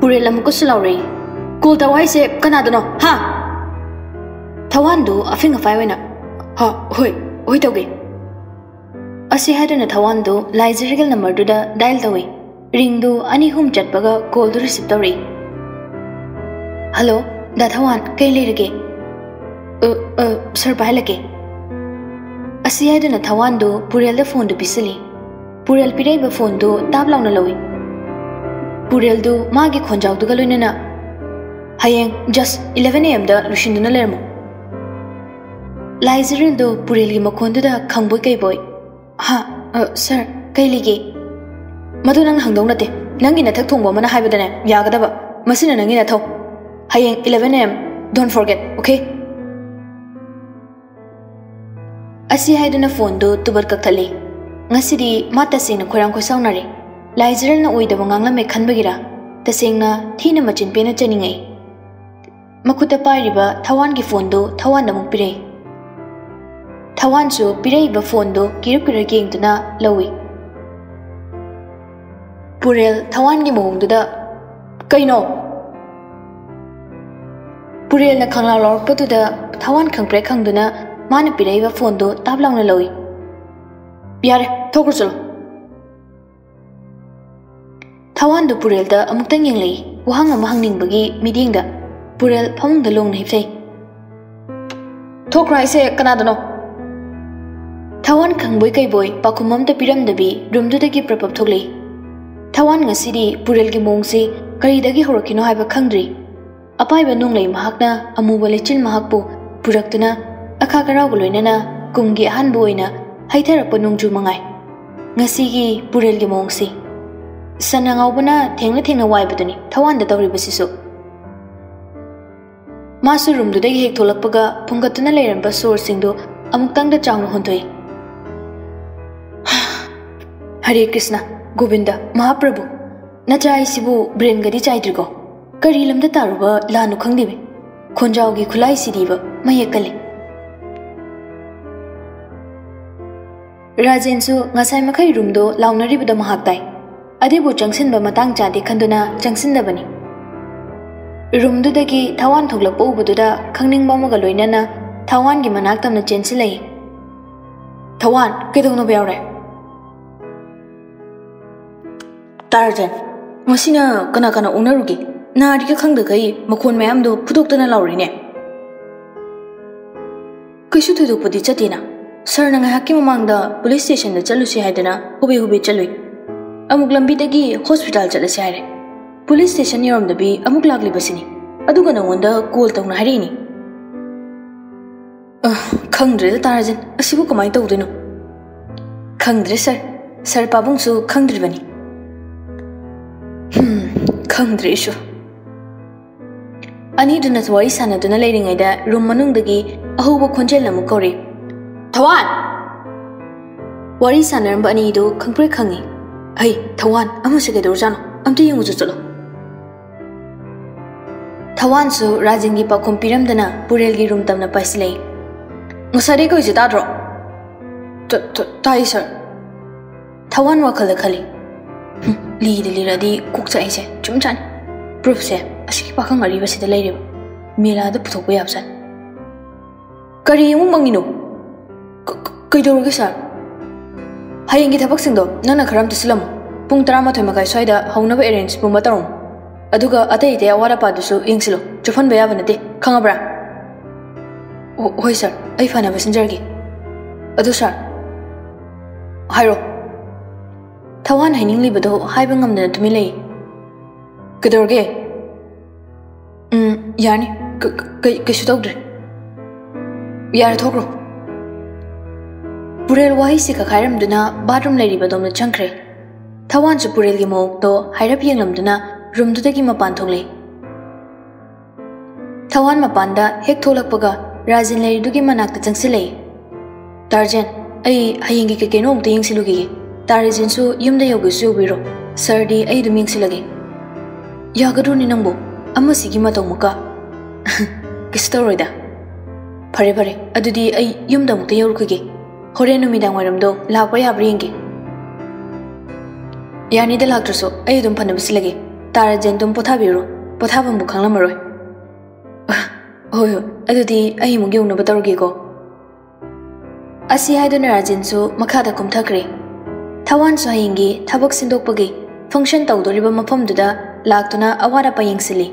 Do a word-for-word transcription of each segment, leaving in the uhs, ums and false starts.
Purel amukusu lauri. Kul tawai se kanadano, ha? Tawandu afing afai wena. Ha, hoi, hoi tauge. Asi hadana tawandu laizirigal number duda dial tawi. Ring du ani hum chatpaga call du receive tauri. Hello, da tawan kay lirige. Uh, uh, sir bahalake. Asi hadana tawandu Purel da phone du pisali. Purel pirai ba phone du tablaw na lawi. Purel du magi khonjaw du galoina na. Hayeng just eleven a m da lushinduna lermo. Laiziril do Purel gi makhon du da khangboy kay boy. Ha, uh, sir, kay ligi. Madu nang hangdong nate. Nangi na thak thongbo mana haibadane yagadaba. Masina nangi na thaw. Hayeng eleven a m Don't forget, okay? Asi haiduna phone do tubar kakthali. Ngasidi mata singna khorang ko saunare. Laiziril na uidaba ngangla me khanbagira. Tasengna thina machin pena chaningai. Makuta pairiba Thawan gi phone do Thawan namuk pirei. Thawan su pirei ba phone do kiruk kiruk yengtuna lawi. Purel Thawan gi mong duda kaino. Purel na khangla lor patuda Thawan khangpre khangduna mana pirei ba phone do tablang na lawi. Yare thokru chalo. Thawan do Purel da amuktang yenglei wahang ama hangning bagi meeting da Purel phamung da long na hipsai. Thokra ise kanadano. Thawan khangboy kai boy pakhumam ta piram dabi room du dagi prapap thoklei. Thawan ngasidi Purel gi mongsi kari dagi horakino haiba khangdri. Apai ba nunglei mahakna amuba lechil mahakpu puraktuna akha karau goloinana kumgi ahan boina haitharapo nungju mangai. Ngasigi Purel gi mongsi sanangawbana thengna thengna waibaduni Thawan da tawri basisu. Masu room du dagi hek tholakpaga phungatuna leiramba source singdo amuktang da chawna hontoi. Hare Krishna, Govinda, Mahaprabhu. Nachai sibu brain gadi chaidrigo. Kari lamda taruba lanu khangdibe. Khonjaw gi khulai sidiba mayekale. Rajen su ngasai makai room do launari da mahaktai. Adibu jangsin ba matang chadi khanduna jangsin da bani. Room du dagi Thawan thoglak po ubududa khangning ba maga loinana Thawan gi manak tamna chensilai. Thawan kedongno bayawre. Tarjan, masina kana kana unarugi. Na dika khangda kai makhon mayam do phudoktana laurine. Kaisu thudukpadi chatina. Sir na ngahaki mamangda police station da chalusi haidana hubi hubi chalui. Amuk lambi dagi hospital chalasi haire. Police station yoram dabi amuk lagli basini. Aduga nangonda call tawna harini. Ah, khangdre da Tarjan, asibu kamai tawdino. Khangdre sir. Sir Pabung su khangdre bani. Hmm, khangdre isu. Ani duna wari sana duna leiringai da room manung dagi ahuba khonjel namu kori. Thawan! Wari sana ramba ani do khangpre khangi. Hey, Thawan, ama se kedor jano. Amte yengu ju chalo. Thawan su Rajen gi pakhum piram dana Purel gi room tamna paislei. Musare ko jita dro. Ta ta tai sir. Thawan wakal khali. Li de li radi kukcha ise chum chan. Proof se asiki pakhang ari ba sida leire. Mela da puthok ba yapsan. Kari yemu mangino. Kai dorge sir. Hayeng gi thabak singdo nana kharam tisilam. Pung thirty makai soida haunaba arrange pung matarom. Aduga atai te awara pa dusu yengsilo. Chufan ba yabanate khangabra. Oh, hoi sir. Ai fana messenger gi. Adu sir. Hairo. Thawan haining libado haiba ngamdana tumilei. Kedorge? Um, yani, kaisu tawdre. Yara thokro. Purel wahi si kakhairamduna bathroom leiribadom na changkre. Thawan su Purel gi mok to hairap yenglamduna room dudagi mapan thonglei. Thawan mapanda hek tholakpaga Rajen leiridugi manakta changsilei. Tarjan, ai hayengi ke keno omta yengsilugi. Tarjan su yumda yogisu yobiro. Sir di ai dum yengsilagi. Yagadru ni nangbo amma sigi matong muka. Kistoroida. Pare pare adudi ai yumda mukta yorukage. Hore numidang waramdo lakpa yabri yengi. Yani da laktraso ai dum phanabisilagi. Tarajen tum pothabiro pothabam bu khanglamaroi hoi hoi adudi ai mu gyong na batawge ko asi haiduna Rajen su makhada kumthakre Thawan su hayingi thabak sindokpagi function tawdoriba mafam duda laktuna awara payengsili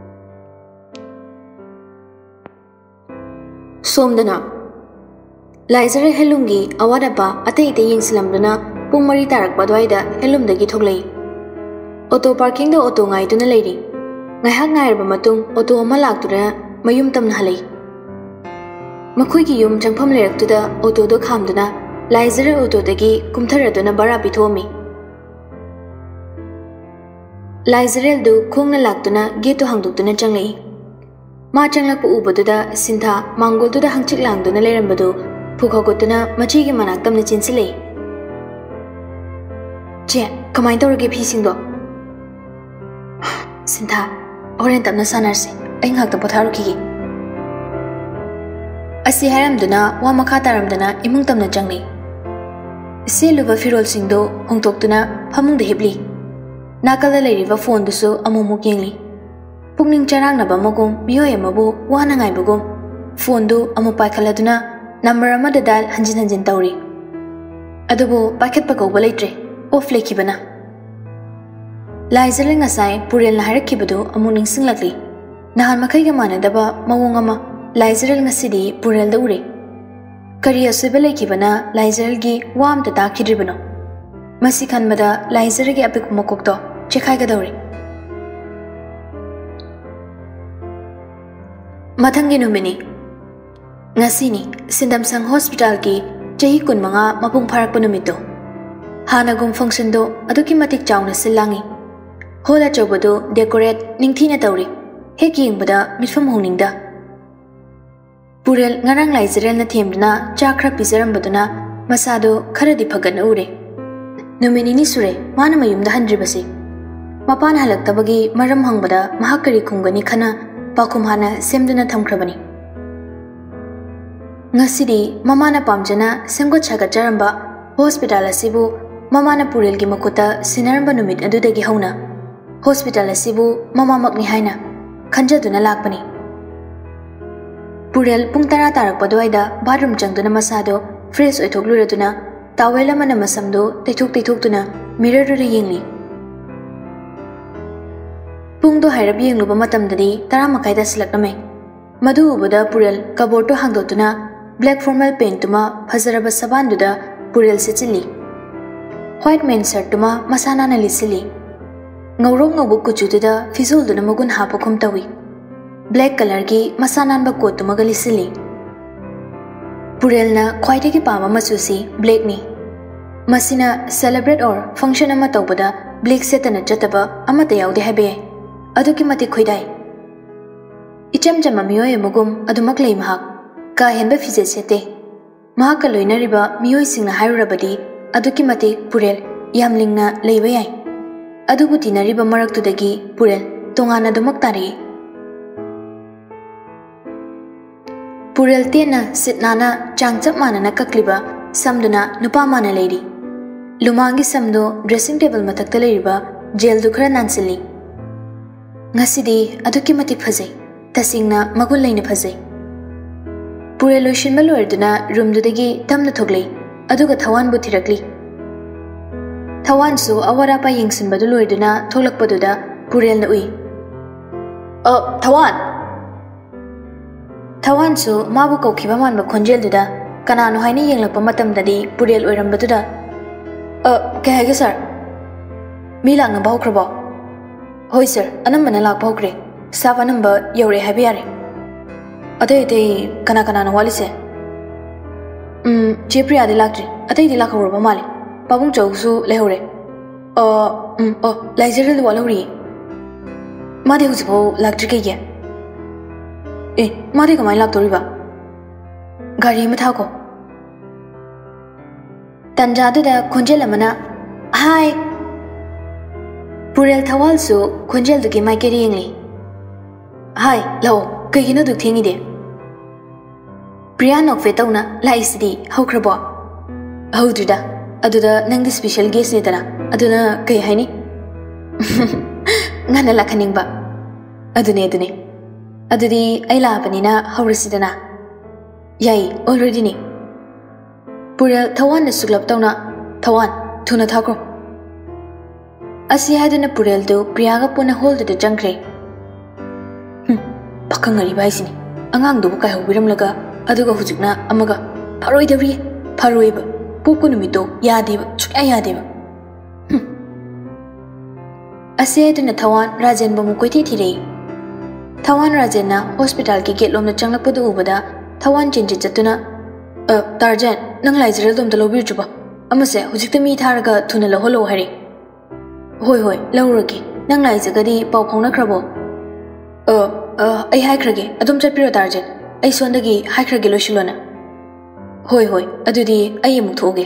Somdana Laizare helumgi awara pa atei ite yengsilamduna pung mari tarak badwaida helumdagi thoklei Auto parking da auto ngai tuna leiri ngai hak ngai ba matung auto ama laktura mayum tamna halei Makhoi gi yum changpham leraktuda auto do khamduna Laizare auto dagi kumtharaduna bara pithomi Laizare du khongna laktuna geto hangduktuna changlei Ma changlak pu ubaduda sintha mangolduda hangchik langduna leirambadu phukogotuna machi gi manak tamna chinsilei Je kamai tawrage phisingdo Sintha oren tamna sanarse ai ngak ta potharuki Asi haramduna wa makha taramduna imung tamna changlei Seluba firol singdo hongtoktuna phamungda hebli Nakala leiriba phone dusu amumu kengli Pugning charangna ba magum miyoy amabu wana ngai bagum phone du amu paikhaladuna number amada dial hanjin hanjin tawri Adubu paket pa ko balaitre off lekibana Laizare ngasai purel na harakibadu amu ningsinglakli nahan makai ga manadaba mawong ama Laizare ngasidi purel da ure Kari asiba lekibana Laizare gi wam ta takidribano Masi khanmada Laizare gi apik makokto chekhai ga dawri Mathangi numini Ngasini Sindamsang Hospital ki chahi kunmanga mapung pharakpa numito Hanagum function do aduki matik chawna silangi Hola chawbado decorate ningthina tawri hek yengbada mitfam hongningda Purel ngarang Laizare na themduna chakra pizarambaduna masado kharadi phagana ure Numini ni sure mana mayumda handribasi Mapan halaktabagi maram hangbada mahakari khungani khana pakum hana semduna thamkrabani Ngasidi mamana pamjana semgo chaga jaramba hospital asibu mamana purel gi makuta sinaramba numit adudagi hauna hospital asibu mama makni haina khanjaduna lakpani Purel pung tara tarak padwaida bathroom changduna masado fresh oithokluraduna tawela mana masamdo teithok teithokduna mirror ru yengli Pungdo hairab yengluba matamdadi tara makaida silakname madu ubada purel kaborto hangdotuna black formal paint tuma phazaraba sabanduda purel sechili white man shirt tuma masana na lisili ngawrong ngawbu kuchududa fizul duna magun hapakhum tawi black color gi masanan ba coat tuma galisili purel na khwaidagi pama machusi black ni masina celebrate or function ama tawbada black setana chataba amata yaude habe aduki mati khoidai icham jama miyoy mugum adumak lei mahak ka henba fije sete mahak loinariba miyoy singna hairabadi aduki mati purel yamlingna leiba yai adubu tinariba maraktudagi purel tongana dumak tari purel tena sitnana changchap manana kakliba samduna nupa mana leiri lumangi samdo dressing table matakta leiriba gel du khara nansili Ngasidi aduki matik phazai tasingna magul laina phazai Purel loishin malorduna room dudagi tamna thoglei aduga thawan bu thirakli Thawan su awara pa yengsin badu loiduna tholakpaduda purel na ui Uh Thawan Thawan su mabu kokhiba manba khonjel duda kanano haini yenglakpa matamdadi purel oirambaduda Uh kahage sir Milang na bahokrabo Hoi sir, anambana lakpa hokre. Staff anamba yaure habi yare. Atay atay kana kana na wali se. Um, Jepri adi laktri. Atay di lakha urba mali. Pabung chawsu lehore. Uh, um, oh, Laizare lu wala huri. Madi huzipo laktri kaya. Eh, madi kamay lakto riba. Gari matha ko. Tanjadu da khonjel amana. Hi. Purel thawal su khonjel duki mai keri yengli Hai lao kagino duk thengi de Priya nok fe tawna la isidi haukrabo Haududa aduda nangdi special guest ni tana aduna kai haini ngana lakhaningba adune adune adudi ai labanina hawrisidana yai already ni Purel Thawan na suglap tawna Thawan thuna thakro asi hadana Purel do Priyaga puna hold the jangre hm pakangari baisini angang do kai hobiram laga aduga hujikna amaga pharoi dawri pharoi ba poku numito yadeba chukya yadeba hm asi hadana Thawan Rajen bamu koiti thirei Thawan Rajen na hospital ki gate lom na changlakpadu ubada Thawan chinji chatuna uh Tarjan nang laizral dom dalo bir juba amase hujikta mi tharaga thuna lo holo hari hoi hoi lawragi nang laizagadi paw phongna khrabo uh uh ai hai khrage adum chatpiro Tarjan ai sondagi hai khrage lo shilona hoi hoi adudi ai mu thoge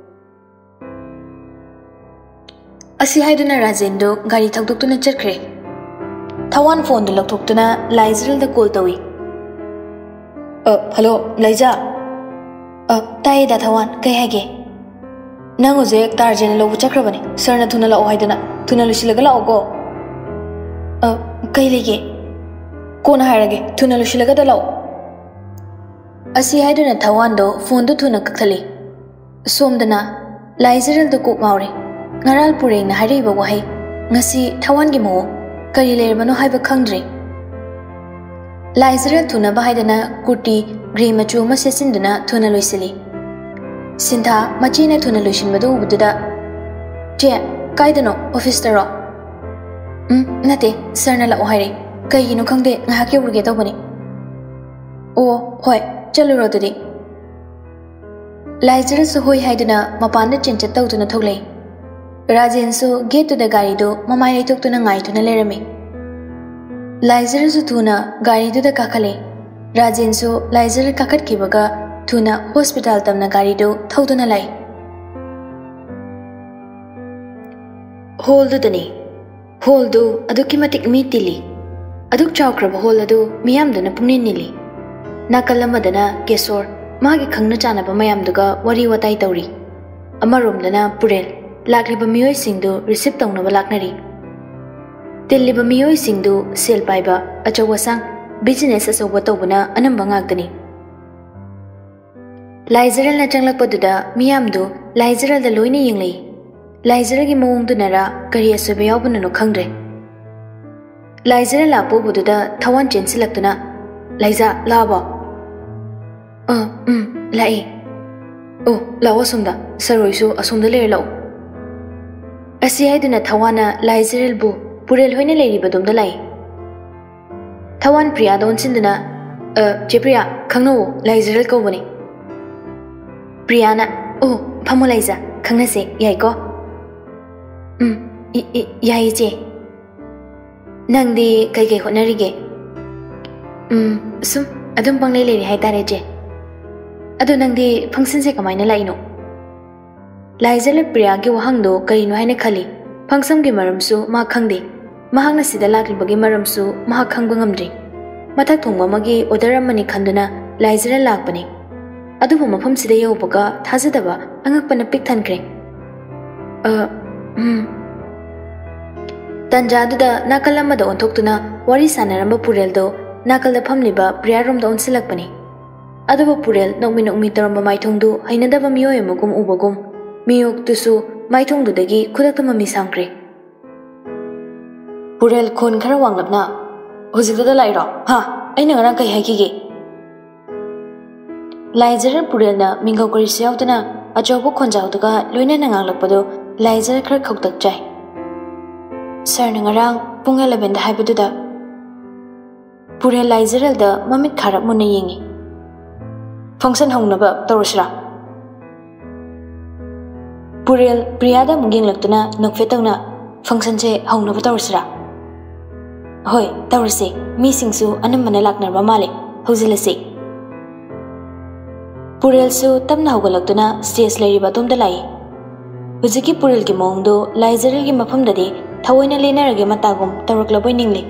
asi haiduna Rajen do gari thakdoktuna chatkre Thawan phone do loktoktuna laizral da call tawi uh hello Laiza Uh, tai da Thawan kai hage nang oje Tarjan lo buchakrabani sarna thuna la ohaidana thuna lusilaga la ogo uh kai lege kona harage thuna lusilaga da lao asi haiduna Thawan do phone do thuna kakthali somdana Laizaral do kok maure ngaral pureng na hariba wahai ngasi Thawan gi mo kari lerbano haiba khangdri Laizaral thuna bahaidana kurti grey machu ma sesinduna thuna loisili Sintha machina thuna loisin badu ubuda je kaidano office taro um nate sarna la ohaire kai gino khangde ngahake urge tawbani o hoi chaluro dudi Laizaral su hoi haidana mapanda chincha tawduna thoglei Rajen su gate to the gari do mamai lai toktuna ngai thuna lerami Laizaral su thuna gari do da kakhale Rajen su Laizaral kakat kibaga thuna hospital tamna gari do thauduna lai hol do dani hol do aduki matik mi tili aduk chawkraba hol adu miyam dana pungnin nili nakallamadana Kesor magi khangna chana ba mayam duga wari watai tawri amarom dana Purel lakliba miyoi singdu receive tawna ba laknari Tilliba miyoi singdu sel paiba achawasang business asoba tawbana anamba ngakdani Laizaral na changlakpaduda miyamdu Laizaral da loina yinglei Laizaral gi mawongdunara kari asoba yawbana no khangdre Laizaral lapo bududa Thawan chensilaktuna Laiza laba uh um lai oh lawa somda saroisu asomda ler law asi haiduna Thawana Laizaral bu Purel hoina leiribadumda lai Thawan Priya don sinduna uh Priya khangno Laizaral kawbani Priya na oh phamo Laiza khangna se yai ko um yai je nangdi kai kai honarige um sum adum panglei leri hai tare je adu nangdi function se kamaina laino Laizaral Priya gi wahang do karino haina khali function gi maram su ma khangde mahangna sida laklibagi maram su mahak khangba ngamdri mathak thongba magi order amani khanduna Laizaral lakpani adubu mafam sida yawbaga thajadaba angakpana pik thankre uh um tanjaduda nakalamada ontoktuna wari sanaramba Purel do nakalda phamliba Priya rom da onsilakpani adubu Purel nokmi nokmi taramba maithongdu hainadaba miyoy amagum ubagum miyok tusu maithongdu dagi khudakta mami sangkre Purel khon khara wanglapna hojikda lairo ha aina ngarang kai haikige Laizaral Purel na mingau kari siyawdana ajobu khonjawdaga loina nanganglakpado Laizaral khara khoktak chai Sir na ngarang pung eleven da haibaduda Purel Laizaral da mamit kharap muna yengi function hongnaba tawrasira Purel Priya da munginglakduna nokfetawna function se hongnaba tawrasira hoi tawrase mi singsu anamana laknarba male hojilase Purel su tamna hogalakduna stage leiriba tomda lai hujiki Purel gi mongdo Laizaral gi mafamdadi thawoina lenarage matagum tawraklaboi ningli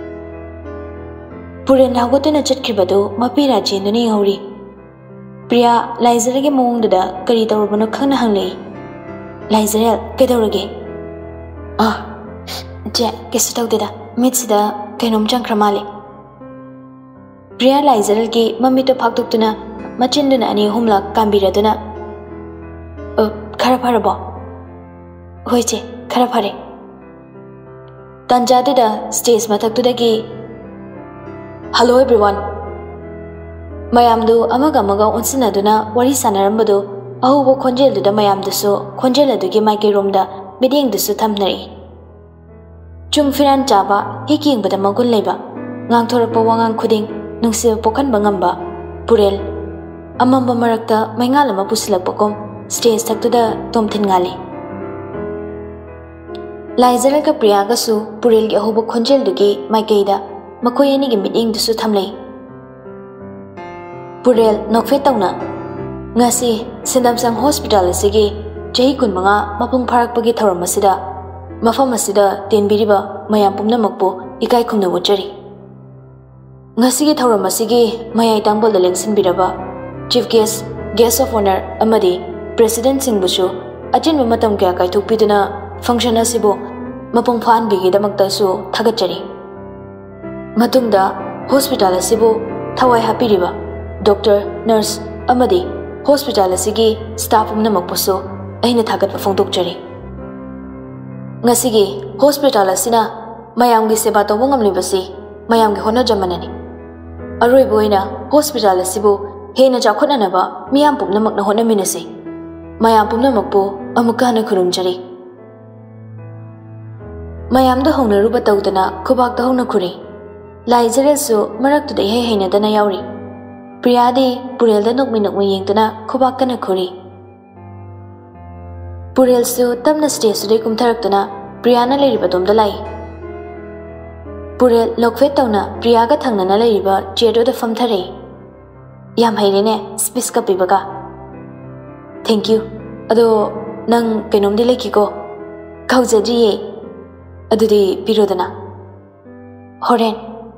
Purel hawgatuna chatkribadu mapira chenduni hori Priya Laizaral gi mongduda kari tawrabano khangna hanglei Laizaral kedawrage ah Je, kesi tawdeda, mitsida kainom jangkra mali. Priya Laizaral ki mami to phaktuktuna machinduna ani humla kambiraduna. Uh, khara pharabo. Hoi che, khara phare. Tanjaduda stage mathaktudagi. Hello everyone. Mayamdu amaga amaga unsinaduna wari sanarambadu ahubo khonjelduda mayamdusu khonjeladugi maiki roomda midingdusu thamnari. Chung firan chaba hikingba magun leba ngangthorakpa wangang khuding nungsiba pokhanba ngamba purel amamba marakta maingal ama pusilakpakom stage thaktuda tomthin ngali. Laizaral ka Priya ga su purel gi ahubo khonjeldugi maikeida makoi ani gi midingdusu thamlei. Purel nokfe tawna ngasi Sindamsang Hospital asigi chahi kunmanga mapung pharakpagi thoram asida mafam asida tenbiriba mayam pumnamakpu ikai khumna wuchari. Ngasigi thoram asigi mayai tangbol da lengsinbiraba Chief Guest, Guest of Honor amadi President Singbushu ajinba matam kya kaithokpiduna function asibu mapung phanbigi damakta su thagachari. Matungda hospital asibu thawai hapiriba Doctor, Nurse amadi hospital asigi staff pumnamakpusu aina thagatpa phongdokchari. Ngasigi hospital asina mayamgi seba tawba ngamlibasi mayamgi honajamanani. Aroiba oina hospital asibu hena chawkhatnanaba miyam pumnamakna honaminasi. Mayam pumnamakpu amuka hana khurumjari. Mayamda hongnaruba tawdana khubakta hongna khuri. Laizaral su maraktuda ihai hainadana yauri. Priyadi Purelda nokmi nokmi yengtuna khubakana khuri. Purel su tamna stage sudai kumtharaktuna Priyana leiriba domda lai. Purel lokvet tawna Priyaga thangnana leiriba chair da famthare. Yam hairene speech ka pibaga. Thank you. Ado nang kenomdi lekiko. Kaujadriye. Adudi pirodana. Horen.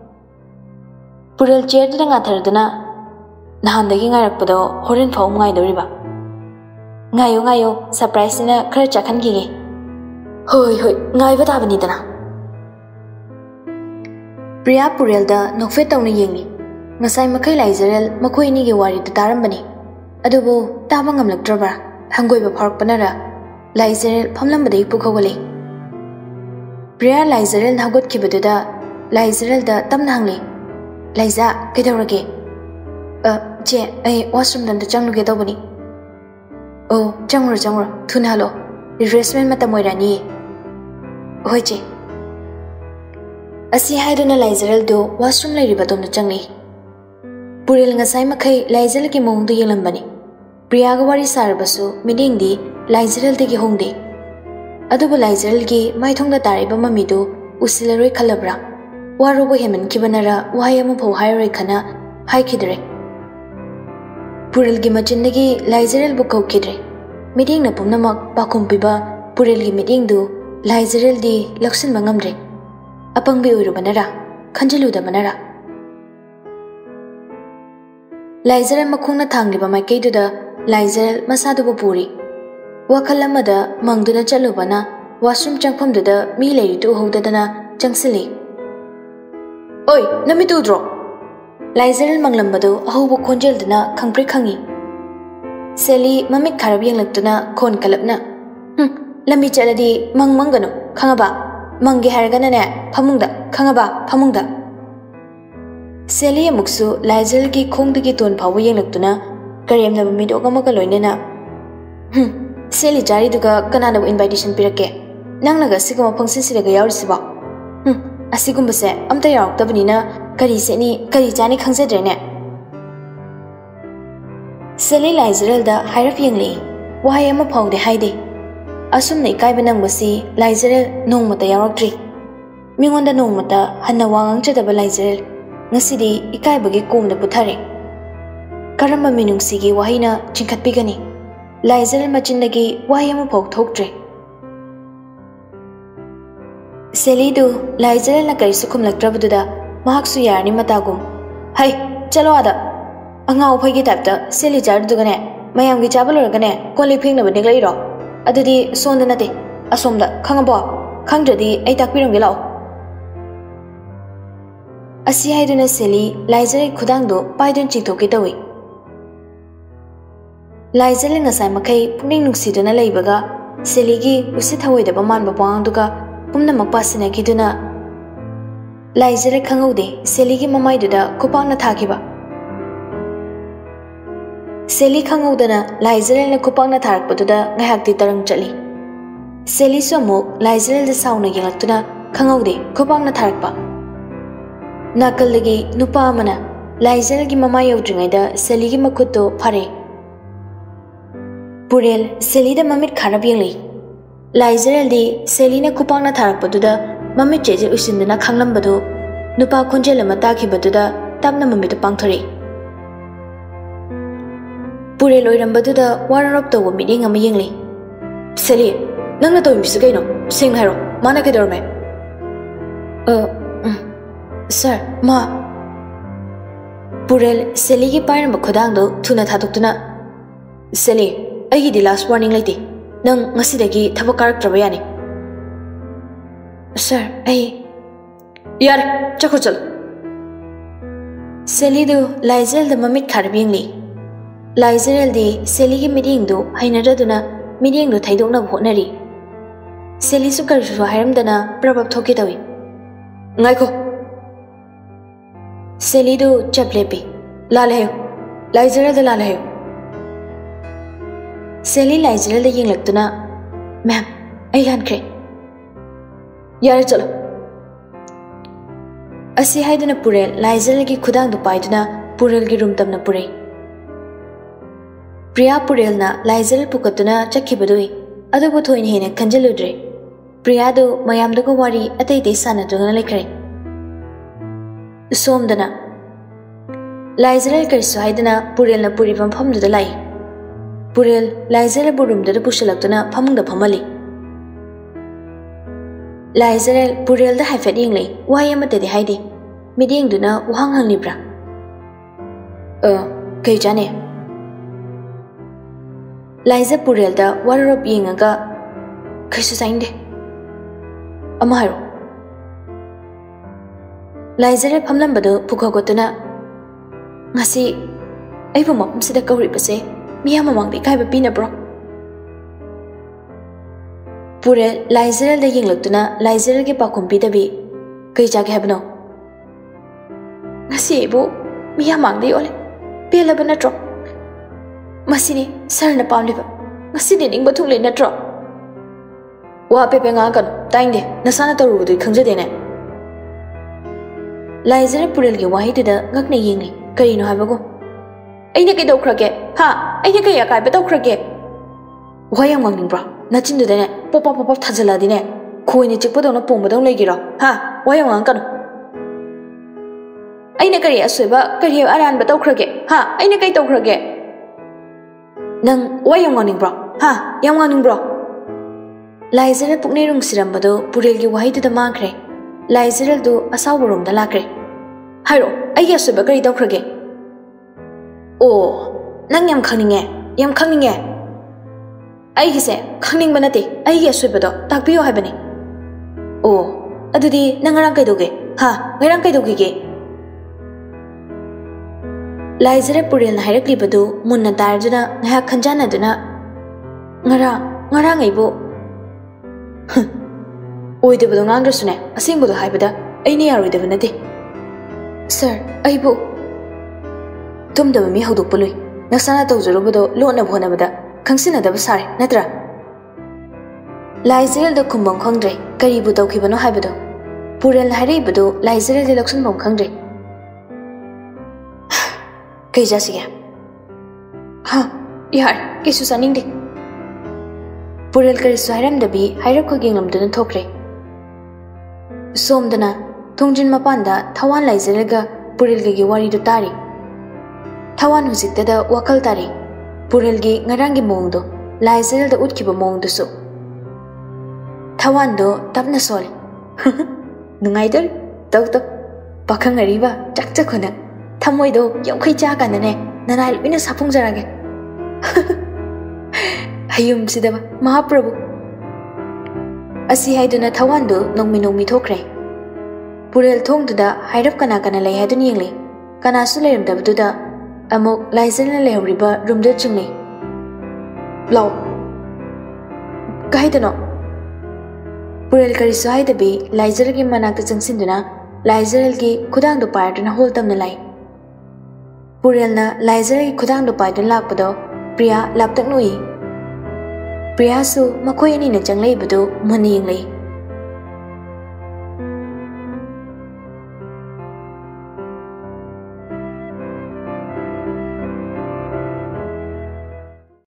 Purel chair da ngatharadana nahandagi ngairakpado horen phau ngaidoriba. Ngayo ngayo surprise na khara chakhangige. Hoi hoi ngaiba tabanidana. Priya Purel da nokfe tawna yengi. Ngasai makai Laizaral makoi ni ge wari da tarambani. Adubu taba ngamlaktraba hangoiba pharakpanara Laizaral phamlambadai pukhawale. Priya Laizaral hagot kibaduda Laizaral da tamna hangli. Laiza kedaurage. Uh, je ai washroom dan da changluge tawbani. Oh, changro changro thunalo refreshment mata moirani. Hoi je. Asi haiduna Laizaral do washroom leiriba domna changli. Purel ngasai makai Laizaral ki mongdu yelambani. Priya ga wari sarbasu midingdi Laizaral de gi hongde. Adubu Laizaral gi maithongda tariba mamidu usilaroi khalabra. Warubo heman kibanara wayamu phau hairoi khana haikidre. Purel gi machindagi Laizaral bu kaukidre. Meeting na pumnamak pakum piba Purel gi meeting du Laizaral di laksin mangamre. Apangbi uirubanara khanjaluda manara. Laizaral makhungna thangriba maikaiduda Laizaral masadubu puri. Wakalamada mangduna chalubana washroom changphamduda mi leiritu howdadana changsili. Oi, namitudro. Laizaral manglambadu ahubu khonjelduna khangpri khangi. Seli mamik kharab yenglaktuna khon kalapna. Hm, lami chaladi mang manganu khangaba. Mangi hargana ne phamungda khangaba phamungda. Seli amuksu Laizaral ki khongdagi ton phawu yenglaktuna karemna midog amaka loinena. Hm, Seli jari duga kanana invitation pirake. Nangnaga sigama function siraga yaurisiba. Hm, asigumbase amta yaraktabanina kari seni kari jani khangsadrene. Seli Laizaral da hairaf yengli wahai ama phaude haide. Asumna ikaiba nangbasi Laizaral nongmata yaraktri. Mingonda nongmata hanna wangang chadaba Laizaral ngasidi ikaibagi komda puthare. Karamba minungsigi wahina chinkhatpigani. Laizaral machindagi wahai ama phau thoktre. Seli du Laizaral na kari sukhumlaktrabaduda mahaksu yarni matagum. Hai, chalo ada. Angau phagi tapta Seli jar dugane mayamgi chabalorgane konli phingna badinglai ro. Adudi sonda nate asomda khangabo ꯈꯪꯗ꯭ꯔꯗꯤ ꯑꯩ ꯇꯥꯛꯄꯤꯔꯝꯒꯦ ꯂꯥꯛꯑꯣ ꯑꯁꯤ ꯍꯥꯏꯗꯨꯅ ꯁꯦꯂꯤ ꯂꯥꯏꯖꯔꯒꯤ ꯈꯨꯗꯥꯡꯗꯣ ꯄꯥꯏꯗꯨꯅ ꯆꯤꯡꯊꯣꯛꯀꯦ ꯇꯧꯏ ꯂꯥꯏꯖꯔ ꯉꯁꯥꯏ ꯃꯈꯩ ꯄꯨꯛꯅꯤꯡ ꯅꯨꯡꯁꯤꯗꯨꯅ ꯂꯩꯕꯒ ꯁꯦꯂꯤꯒꯤ ꯎꯁꯤꯠ ꯊꯑꯣꯏꯗꯕ ꯃꯥꯟꯕ ꯋꯥꯉꯥꯡꯗꯨꯒ ꯄꯨꯝꯅꯃꯛ ꯄꯥꯁꯤꯟꯅꯈꯤꯗꯨꯅ ꯂꯥꯏꯖꯔ ꯈꯪꯍꯧꯗꯦ ꯁꯦꯂꯤꯒꯤ ꯃꯃꯥꯏꯗꯨꯗ ꯈꯨꯄꯥꯛꯅ ꯊꯥꯈꯤꯕ ꯁꯦꯂꯤ ꯈꯪꯍꯧꯗꯅ ꯂꯥꯏꯖꯔꯦꯜꯅ ꯈꯨꯄꯥꯛꯅ ꯊꯥꯔꯛꯄꯗꯨꯗ ꯉꯥꯏꯍꯥꯛꯇꯤ ꯇꯔꯪ ꯆꯠꯂꯤ ꯁꯦꯂꯤꯁꯨ ꯑꯃꯨꯛ ꯂꯥꯏꯖꯔꯦꯜꯗ ꯁꯥꯎꯅ ꯌꯦꯡꯂꯛꯇꯨꯅ ꯈꯪꯍꯧꯗꯦ ꯈꯨꯄꯥꯛꯅ ꯊꯥꯔꯛꯄ ꯅꯥꯀꯜꯗꯒꯤ ꯅꯨꯄꯥ ꯑꯃꯅ ꯂꯥꯏꯖꯔꯦꯜꯒꯤ ꯃꯃꯥꯏ ꯌꯧꯗ꯭ꯔꯤꯉꯩꯗ ꯁꯦꯂꯤꯒꯤ ꯃꯈꯨꯠꯇꯣ ꯐꯥꯔꯦ ꯄꯨꯔꯦꯜ ꯁꯦꯂꯤꯗ ꯃꯃꯤꯠ ꯈꯥꯔꯞ ꯌꯦꯡꯂꯤ ꯂꯥꯏꯖꯔꯦꯜꯗꯤ ꯁꯦꯂꯤꯅ ꯈꯨꯄꯥꯛꯅ ꯊꯥꯔꯛꯄꯗꯨꯗ ꯃꯃꯤꯠ ꯆꯦꯠꯆꯦꯠ ꯎꯏꯁꯤꯟꯗꯨꯅ ꯈꯪꯂꯝꯕꯗꯨ ꯅꯨꯄꯥ ꯈꯣꯟꯖꯦꯜ ꯑꯃ ꯇꯥꯈꯤꯕꯗꯨꯗ ꯇꯞꯅ ꯃꯃꯤꯠꯇꯨ ꯄꯥꯡꯊꯣꯔꯛꯏ ꯄꯨꯔꯦꯜ ꯑꯣꯏꯔꯝꯕꯗꯨꯗ ꯋꯥꯔꯧꯔꯞ ꯇꯧꯕ ꯃꯤꯠꯌꯦꯡ ꯑꯃ ꯌꯦꯡꯂꯤ ꯁꯦꯂꯤ ꯅꯪꯅ ꯇꯧꯔꯤꯕꯁꯤ ꯀꯩꯅꯣ ꯁꯦꯡꯅ ꯍꯥꯏꯔꯣ ꯃꯥꯅ ꯀꯩꯗꯧꯔꯝꯃꯦ ꯑ ꯎꯝ ꯁꯔ ꯃꯥ ꯄꯨꯔꯦꯜ ꯁꯦꯂꯤꯒꯤ ꯄꯥꯏꯔꯝꯕ ꯈꯨꯗꯥꯡꯗꯣ ꯊꯨꯅ ꯊꯥꯗꯣꯛꯇꯨꯅ ꯁꯦꯂꯤ ꯑꯩꯒꯤꯗꯤ ꯂꯥꯁ ꯋꯥꯔꯅꯤꯡ ꯂꯩꯇꯦ ꯅꯪ ꯉꯁꯤꯗꯒꯤ ꯊꯕꯛ ꯀꯥꯔꯛꯇ꯭ꯔꯕ ꯌꯥꯅꯤ ꯁꯔ ꯑꯩ ꯌꯥꯔꯦ ꯆꯠꯈ꯭ꯔꯣ ꯆꯠꯂꯣ ꯁꯦꯂꯤꯗꯨ ꯂꯥꯏꯖꯔꯦꯜꯗ ꯃꯃꯤꯠ ꯈꯥꯔꯞ ꯌꯦꯡꯂꯤ ꯂꯥꯏꯖꯔꯦꯜꯗꯤ ꯁꯦꯂꯤꯒꯤ ꯃꯤꯠꯌꯦꯡꯗꯨ ꯍꯩꯅꯗꯗꯨꯅ ꯃꯤꯠꯌꯦꯡꯗꯨ ꯊꯩꯗꯣꯛꯅꯕ ꯍꯣꯠꯅꯔꯤ ꯁꯦꯂꯤꯁꯨ ꯀꯔꯤꯁꯨ ꯍꯥꯏꯔꯝꯗꯅ ꯄ꯭ꯔꯕꯞ ꯊꯣꯛꯀꯦ ꯇꯧꯏ ꯉꯥꯏꯈꯣ ꯁꯦꯂꯤꯗꯨ ꯆꯞ ꯂꯦꯞꯄꯤ ꯂꯥꯜꯂꯦ ꯍꯥꯏꯌꯨ ꯂꯥꯏꯖꯔꯦꯜꯗ ꯂꯥꯜꯂꯦ ꯍꯥꯏꯌꯨ ꯁꯦꯂꯤ ꯂꯥꯏꯖꯔꯦꯜꯗ ꯌꯦꯡꯂꯛꯇꯨꯅ ꯃꯦꯝ ꯑꯩ ꯂꯥꯟꯈ꯭ꯔꯦ ꯌꯥꯔꯦ ꯆꯠꯂꯣ ꯑꯁꯤ ꯍꯥꯏꯗꯨꯅ ꯄꯨꯔꯦꯜ ꯂꯥꯏꯖꯔꯦꯜꯒꯤ ꯈꯨꯗꯥꯡꯗꯨ ꯄꯥꯏꯗꯨꯅ ꯄꯨꯔꯦꯜꯒꯤ ꯔꯨꯝ ꯇꯝꯅ ꯄꯨꯔꯛꯏ ꯄ꯭ꯔꯤꯌꯥ ꯄꯨꯔꯦꯜꯅ ꯂꯥꯏꯖꯔꯦꯜ ꯄꯨꯈꯠꯇꯨꯅ ꯆꯠꯈꯤꯕꯗꯨꯏ ꯑꯗꯨꯕꯨ ꯊꯣꯏꯅ ꯍꯦꯟꯅ ꯈꯟꯖꯤꯜꯂꯨꯗ꯭ꯔꯦ ꯄ꯭ꯔꯤꯌꯥꯗꯨ ꯃꯌꯥꯝꯗꯨꯒ ꯋꯥꯔꯤ ꯑꯇꯩ ꯑꯇꯩ ꯁꯥꯟꯅꯗꯨꯅ ꯂꯩꯈ꯭ꯔꯦ ꯁꯣꯝꯗꯅ ꯂꯥꯏꯖꯔꯦꯜ ꯀꯔꯤꯁꯨ ꯍꯥꯏꯗꯅ ꯄꯨꯔꯦꯜꯅ ꯄꯨꯔꯤꯕ ꯃꯐꯝꯗꯨꯗ ꯂꯥꯛꯏ ꯄꯨꯔꯦꯜ ꯂꯥꯏꯖꯔꯦꯜꯕꯨ ꯔꯨꯝꯗꯨꯗ ꯄꯨꯁꯤꯜꯂꯛꯇꯨꯅ ꯐꯃꯨꯡꯗ ꯐꯝꯍꯜꯂꯤ ꯂꯥꯏꯖꯔꯦꯜ ꯄꯨꯔꯦꯜꯗ ꯍꯥꯏꯐꯦꯠ ꯌꯦꯡꯂꯛꯏ ꯋꯥꯍꯩ ꯑꯃꯠꯇꯗꯤ ꯍꯥꯏꯗꯦ ꯃꯤꯠꯌꯦꯡꯗꯨꯅ ꯋꯥꯍꯪ ꯍꯪꯂꯤꯕ꯭ꯔꯥ ꯑ ꯀꯩ ꯆꯥꯅꯤ ꯂꯥꯏꯖ ꯄꯨꯔꯦꯜꯗ ꯋꯥꯔꯧꯔꯞ ꯌꯦꯡꯉꯒ ꯀꯩꯁꯨ ꯆꯥꯅꯤꯡꯗꯦ ꯑꯃ ꯍꯥꯏꯔꯣ ꯂꯥꯏꯖꯔꯦꯜ ꯐꯝꯂꯝꯕꯗꯨ ꯄꯨꯈꯠꯇꯨꯅ ꯉꯁꯤ ꯑꯩꯕꯨ ꯃꯐꯝꯁꯤꯗ ꯀꯧꯔꯤꯕꯁꯦ ꯃꯤꯌꯥꯝ ꯃꯃꯥꯡꯗ ꯏꯀꯥꯏꯕ ꯄꯤꯅꯕ꯭ꯔꯣ ꯄꯨꯔꯦꯜ ꯂꯥꯏꯖꯔꯦꯜꯗ ꯌꯦꯡꯂꯛꯇꯨꯅ ꯂꯥꯏꯖꯔꯦꯜꯒꯤ ꯄꯥꯎꯈꯨꯝ ꯄꯤꯗꯕꯤ ꯀꯩ ꯆꯥꯒꯦ ꯍꯥꯏꯕꯅꯣ ꯉꯁꯤ ꯑꯩꯕꯨ ꯃꯤꯌꯥꯝ ꯃꯥꯡꯗ ꯌꯣꯜꯂꯦ ꯄꯦꯜꯂꯕ ꯅꯠꯇ꯭ꯔꯣ ꯃꯁꯤꯅꯤ ꯁꯔꯅ ꯄꯥꯝꯂꯤꯕ ꯉꯁꯤꯗꯤ ꯅꯤꯡꯕ ꯊꯨꯡꯂꯦ ꯅꯠꯇ꯭ꯔꯣ ꯋꯥ ꯑꯄꯦꯠꯄ ꯉꯥꯡꯉꯛꯀꯅꯨ ꯇꯥꯏꯡꯗꯦ ꯅꯁꯥꯅ ꯇꯧꯔꯨꯕꯗꯨ ꯈꯪꯖꯗꯦꯅꯦ ꯂꯥꯏꯖꯔꯦꯜ ꯄꯨꯔꯦꯜꯒꯤ ꯋꯥꯍꯩꯗꯨꯗ ꯉꯛꯅ ꯌꯦꯡꯂꯤ ꯀꯔꯤꯅꯣ ꯍꯥꯏꯕꯒꯨꯝ ꯑꯩꯅ ꯀꯩꯗꯧꯈ꯭ꯔꯒꯦ ꯍꯥ ꯑꯩꯅ ꯀꯩ ꯑꯀꯥꯏꯕ ꯇꯧꯈ꯭ꯔꯒꯦ ꯋꯥ ꯌꯥꯝ ꯉꯥꯡꯅꯤꯡꯕ꯭ꯔꯣ ꯅꯆꯤꯟꯗꯨꯗꯅꯦ ꯄꯣꯄꯥꯞ ꯄꯣꯄꯥꯞ ꯊꯥꯖꯤꯜꯂꯛꯑꯗꯤꯅꯦ ꯈꯣꯏꯅ ꯆꯤꯛꯄꯗꯧꯅ ꯄꯣꯝꯕꯗꯧꯅ ꯂꯩꯒꯦꯔꯣ ꯍꯥ ꯋꯥ ꯌꯥꯝ ꯉꯥꯡꯉꯛꯀꯅꯨ ꯑꯩꯅ ꯀꯔꯤ ꯑꯁꯣꯏꯕ ꯀꯔꯤ ꯑꯔꯥꯟꯕ ꯇꯧꯈ꯭ꯔꯒꯦ ꯍꯥ ꯑꯩꯅ ꯀꯩ ꯇꯧꯈ꯭ꯔꯒꯦ ꯅꯪ ꯋꯥ ꯌꯥꯝ ꯉꯥꯡꯅꯤꯡꯕ꯭ꯔꯣ ꯍꯥ ꯌꯥꯝ ꯉꯥꯡꯅꯤꯡꯕ꯭ꯔꯣ ꯂꯥꯏꯖꯔꯦꯜ ꯄꯨꯛꯅꯤꯡ ꯅꯨꯡꯁꯤꯔꯝꯕꯗꯨ ꯄꯨꯔꯦꯜꯒꯤ ꯋꯥꯍꯩꯗꯨꯗ ꯃꯥꯡꯈ꯭ꯔꯦ ꯂꯥꯏꯖꯔꯦꯜꯗꯨ ꯑꯁꯥꯎꯕꯔꯣꯝꯗ ꯂꯥꯛꯈ꯭ꯔꯦ ꯍꯥꯏꯔꯛꯑꯣ ꯑꯩꯒꯤ ꯑꯁꯣꯏꯕ ꯀꯔꯤ ꯇꯧꯈ꯭ꯔꯒꯦ ꯑꯣ ꯅꯪ ꯌꯥꯝ ꯈꯪꯅꯤꯡꯉꯦ ꯌꯥꯝ ꯈꯪꯅꯤꯡꯉꯦ ꯑꯩꯒꯤꯁꯦ ꯈꯪꯅꯤꯡꯕ ꯅꯠꯇꯦ ꯑꯩꯒꯤ ꯑꯁꯣꯏꯕꯗꯣ ꯇꯥꯛꯄꯤꯌꯣ ꯍꯥꯏꯕꯅꯤ ꯑꯣ ꯑꯗꯨꯗꯤ ꯅꯪ ꯉꯔꯥꯡ ꯀꯩꯗꯧꯒꯦ ꯍꯥ ꯉꯔꯥꯡ ꯀꯩꯗꯧꯈꯤꯒꯦ ꯂꯥꯏꯖꯔꯦꯜ ꯄꯨꯔꯦꯜꯅ ꯍꯥꯏꯔꯛꯂꯤꯕꯗꯨ ꯃꯨꯟꯅ ꯇꯥꯔꯗꯨꯅ ꯉꯥꯏꯍꯥꯛ ꯈꯟꯖꯥꯟꯅꯗꯨꯅ ꯉꯔꯥꯡ ꯉꯔꯥꯡ ꯑꯩꯕꯨ ꯑꯣꯏꯗꯕꯗꯣ ꯉꯥꯡꯗ꯭ꯔꯁꯨꯅꯦ ꯑꯁꯦꯡꯕꯗꯣ ꯍꯥꯏꯕꯗ ꯑꯩꯅ ꯌꯥꯔꯣꯏꯗꯕ ꯅꯠꯇꯦ ꯁꯔ ꯑꯩꯕꯨ ꯇꯨꯝꯗꯕ ꯃꯤ ꯍꯧꯗꯣꯛꯄ ꯂꯨꯏ ꯅꯁꯥꯅ ꯇꯧꯖꯔꯨꯕꯗꯣ ꯂꯣꯠꯅꯕ ꯍꯣꯠꯅꯕꯗ ꯈꯪꯁꯤꯟꯅꯗꯕ ꯁꯥꯔꯦ ꯅꯠꯇ꯭ꯔꯥ ꯂꯥꯏꯖꯔꯦꯜꯗ ꯈꯨꯝꯐꯝ ꯈꯪꯗ꯭ꯔꯦ ꯀꯔꯤꯕꯨ ꯇꯧꯈꯤꯕꯅꯣ ꯍꯥꯏꯕꯗꯣ ꯄꯨꯔꯦꯜꯅ ꯍꯥꯏꯔꯛꯏꯕꯗꯨ ꯂꯥꯏꯖꯔꯦꯜꯗ ꯂꯧꯁꯤꯟꯐꯝ ꯈꯪꯗ꯭ꯔꯦ ꯀꯩ ꯆꯥꯁꯤꯒꯦ ꯍꯥ ꯌꯥꯔꯦ ꯀꯩꯁꯨ ꯆꯥꯅꯤꯡꯗꯦ ꯄꯨꯔꯦꯜ ꯀꯔꯤꯁꯨ ꯍꯥꯏꯔꯝꯗꯕꯤ ꯍꯥꯏꯔꯞ ꯌꯦꯡꯂꯝꯗꯨꯅ ꯊꯣꯛꯈ꯭ꯔꯦ ꯁꯣꯝꯗꯅ ꯊꯣꯡꯖꯤꯟ ꯃꯄꯥꯟꯗ ꯊꯋꯥꯟ ꯂꯥꯏꯖꯔꯦꯜꯒ ꯄꯨꯔꯦꯜꯒꯒꯤ ꯋꯥꯔꯤꯗꯨ ꯇꯥꯔꯤ ꯊꯋꯥꯟ ꯍꯧꯖꯤꯛꯇꯗ ꯋꯥꯈꯜ ꯇꯥꯔꯤ ꯄꯨꯔꯦꯜꯒꯤ ꯉꯔꯥꯡꯒꯤ ꯃꯑꯣꯡꯗꯣ ꯂꯥꯏꯖꯔꯦꯜꯗ ꯎꯠꯈꯤꯕ ꯃꯑꯣꯡꯗꯨꯁꯨ ꯊꯋꯥꯟꯗꯣ ꯇꯞꯅ ꯁꯣꯜꯂꯤ ꯅꯨꯡꯉꯥꯏꯗꯣꯔꯤ ꯇꯧ ꯇꯧ ꯄꯥꯈꯪ ꯑꯔꯤꯕ ꯆꯥꯛ ꯆꯈꯣꯅ ꯊꯃꯣꯏꯗꯣ ꯌꯥꯡꯈꯩ ꯆꯥ ꯀꯥꯟꯗꯅꯦ ꯅꯅꯥꯏ ꯂꯣꯏꯅ ꯁꯥꯐꯣꯡꯖꯔꯒꯦ ꯍꯌꯨꯝꯁꯤꯗꯕ ꯃꯍꯥꯄ꯭ꯔꯚꯨ Asi haiduna thawandu nongmi nongmi thokre. Purel thongduda hairap kana kana lay haidun yengli. Kana su layramdabududa amuk laizarna layhawriba roomda chingli. Law. Kahaidano. Purel karisu haidabi laizargi manakta changsinduna laizargi khudangdu paarduna holdamna lai. Purelna laizargi khudangdu paidun lakpado Priya laptaknui. Priya su makoi ani na changlay budu muni yengli.